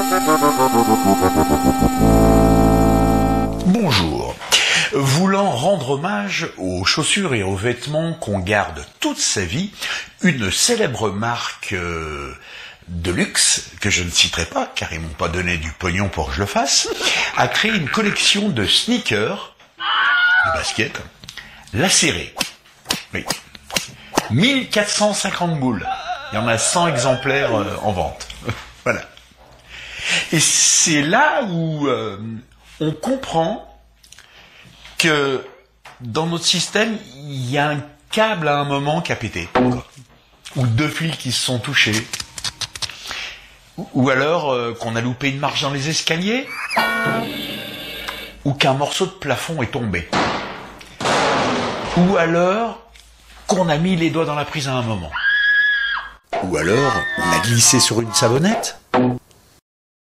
Bonjour. Voulant rendre hommage aux chaussures et aux vêtements qu'on garde toute sa vie, une célèbre marque de luxe, que je ne citerai pas car ils m'ont pas donné du pognon pour que je le fasse, a créé une collection de sneakers, de baskets, lacérés. Oui. 1450 boules. Il y en a 100 exemplaires en vente. Voilà. Et c'est là où on comprend que dans notre système, il y a un câble à un moment qui a pété. Ou deux fils qui se sont touchés. Ou alors qu'on a loupé une marche dans les escaliers. Ou qu'un morceau de plafond est tombé. Ou alors qu'on a mis les doigts dans la prise à un moment. Ou alors on a glissé sur une savonnette.